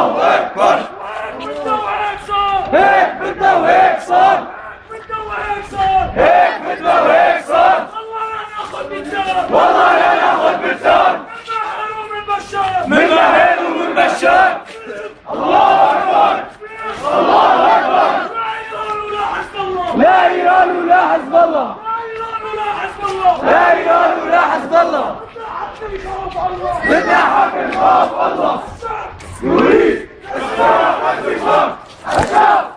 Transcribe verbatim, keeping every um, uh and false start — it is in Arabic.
الله أكبر. هيك بدنا وهيك صار. هيك بدنا وهيك صار. والله لا ناخذ بالثار. من بحير ومن بشار. الله أكبر. الله أكبر. لا إيران ولا حزب الله. لا إيران ولا حزب الله. بدنا حاكم يخاف الله. يريد الشعب أن يخاف. الشعب